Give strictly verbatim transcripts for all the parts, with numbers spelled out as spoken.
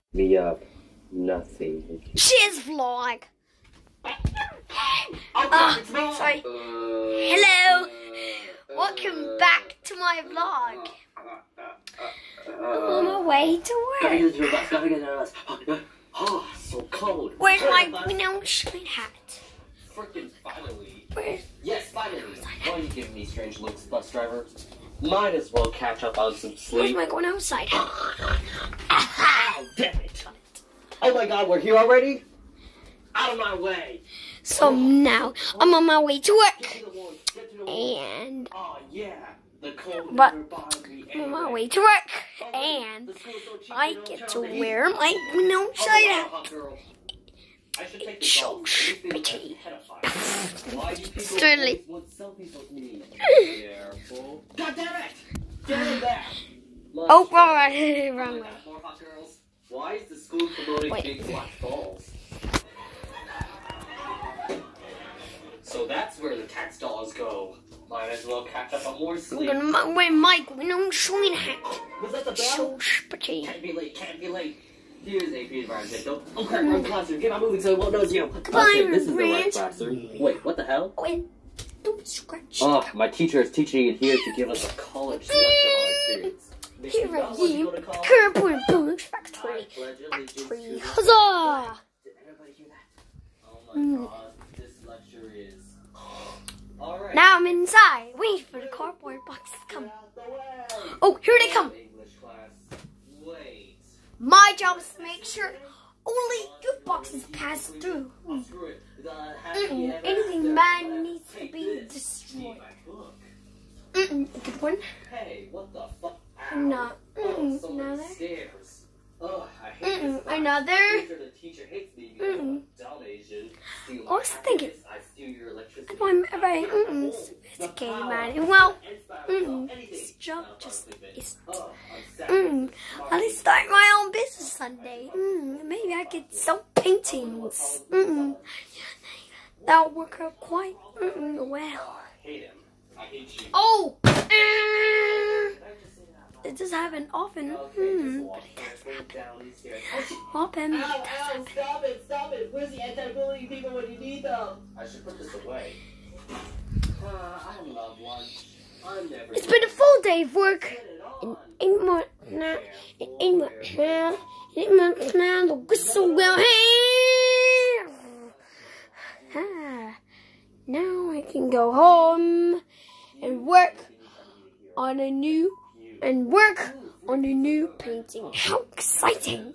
Me up. Nothing. Cheers, vlog. Oh, sorry. Hello. Welcome back to my vlog. I'm on my way to work. Oh, so cold. Where's my window shine hat? Freaking finally. Where's... Yes, finally. Why are you giving me strange looks, bus driver? Might as well catch up on some Where's sleep. my going outside hat? Oh, damn it. Oh my god, we're here already? Out of my way. So now I'm on my way to work. And oh yeah, the cold but me I'm on my way to work. And I get to wear my window shine hat. It's so pretty. Certainly. God damn it! Get in there! Oh, right, wrong way. Why is the school promoting Wait. big black balls? So that's where the tax dollars go. Might as well catch up on more I'm sleep. gonna wear my window shine hat. Was that the bell? So pretty. Can't be late, can't be late. Here's A P's environment. Don't oh crap, wrong classroom. Get my moving so it won't notice you. Goodbye, Okay, this is the right Ranch. classroom. Wait, what the hell? Wait, don't scratch. Oh, my teacher is teaching it here to give us a college lecture on experience. Here I am, Purple Boots Factory. Factory. Huzzah! Did everybody hear that? Oh my god, this lecture is... Alright. Now I'm inside, waiting for the cardboard box to come. Oh, here they come. English class. Wait. My job is to make sure only good boxes pass through. Oh, screw it. Uh, Mm-mm. Anything bad needs to be destroyed. Mm-mm. A good one. Hey, what the fuck? No. Mm-mm. So many Another. stairs. Ugh, I hate Mm-mm. this class. Another. I'm sure the teacher hates me because I'm Mm-mm. a dumb Asian. Steal I was my thinking. happiness, I steal your electricity. I'm very mm-mm. sophisticated man. Well, mm-mm. This job just is. Mm. I'll start my own business someday. Mm. Maybe I could sell paintings. Mm-mm. That'll work out quite mm-mm, well. Oh! Mm. It does happen often. Mm. But it does happen often. But it does happen. Stop it, stop it. Where's the anti-bullying people when you need them? I should put this away. Uh, I love lunch. I'm never It's been a full day of work. In eight months now. In eight months now. In eight months now. The whistle will hang. Ah. Now I can go home and work on a new and work on a new painting. How exciting!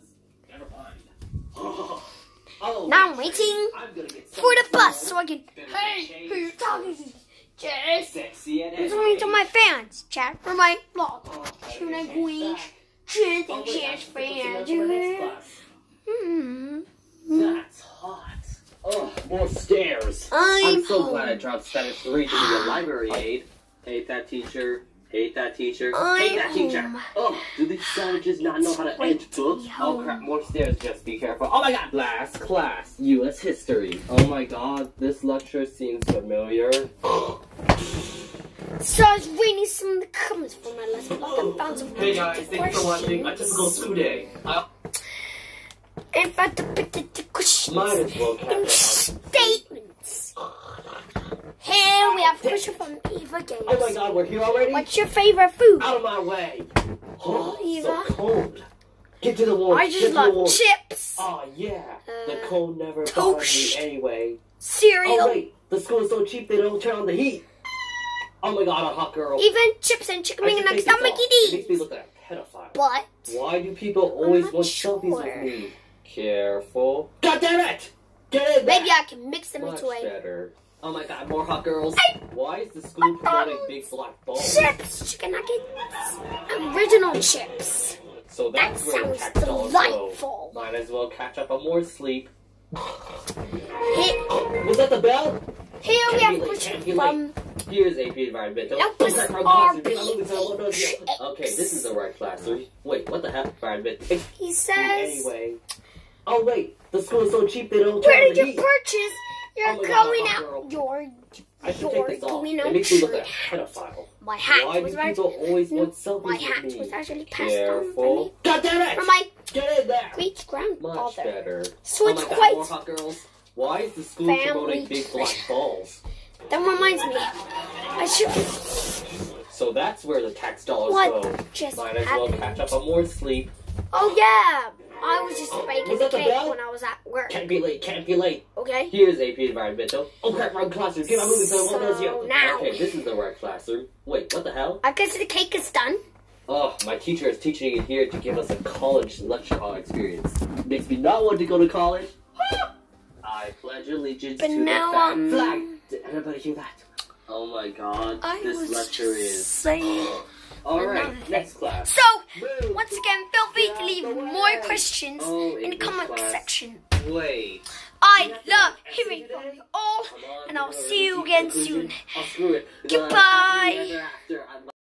Now I'm waiting for the bus so I can. Hey, who you talking to? Jess. I'm talking to my fans. Chat for my vlog. Should I go? Should the Jess fans do it? Hmm. That's hot. Oh, more stairs. I'm, I'm so home. glad I dropped status three to be a library aide. Hate that teacher. Hate that teacher. I'm Hate that teacher. home. Oh, do these savages not know how to edge books? Oh crap, more stairs. Just be careful. Oh my god. Last class, U S history. Oh my god, this lecture seems familiar. So I was reading some of the comments for my lesson blog. I found some Hey guys, thanks for watching a typical school day. I In fact, the questions might as well catch and up. statements. Here we have a question from Eva Gates. Oh my god, we're here already? What's your favorite food? Out of my way. Oh, Eva? so cold. Get to the wall. I Get just to the love wall. chips, Oh yeah, Uh, the cold never bothers toast. me anyway. cereal, Oh wait, the school's so cheap they don't turn on the heat. Oh my god, a hot girl. even chips and chicken I wing should and take nuggets. this I'm off. Mickey It makes me D's. look like a pedophile. But Why do people always not want selfies with sure. me? Careful. God damn it! Get in there! maybe I can mix them Much into a better. Oh my god, more hot girls. Hey! Why is the school promoting big black balls? chips, chicken nuggets, original chips. So That that's where the sounds tax dollars delightful. go. Might as well catch up on more sleep. Here, Was that the bell? here we Can't have be a late, question can't be from. Here's A P environmental. Nope, Oh, this crap, is wrong R classroom. Get my moving so it won't notice you. P H. Okay, this is the right classroom. Wait, what the heck? Environment. He says, Anyway. Oh wait, the school is so cheap they don't where turn did the you heat. purchase your Oh my God, going hot out girl. your I should You're take this off. doing It no makes me look like trick. a pedophile. My hat Why was do right. people always No, want selfies my with hat me? was actually passed on from me Careful. God damn it! from my Get in there! great Much grandfather. better. So oh it's my God, quite more hot girls. Why is the school family promoting big black trip. balls? That reminds me. I should. So that's where the tax dollars What go. just Might as well happened? catch up on more sleep. Oh yeah, I was just baking Was the that the cake bell? when I was at work. Can't be late, can't be late. Okay. Here's A P Environmental. Oh crap, wrong classroom. Get my moving film. What does you? So now- Okay, this is the right classroom. Wait, what the hell? I guess the cake is done. Oh, my teacher is teaching it here to give us a college lecture hall experience. Makes me not want to go to college. I pledge allegiance But to now, the flag. um, flag. Did anybody hear that? Oh my God, I this was lecture just is. saying. All another right, thing. next class. So, Move. once again, feel free Get to out leave the more way. questions Oh, in the English comment class. section. Wait. I We have to love have hearing essay from today? you all, Come on, and I'll we're see you gonna again reach soon. conclusion. Oh, screw it. Goodbye. Ever after, I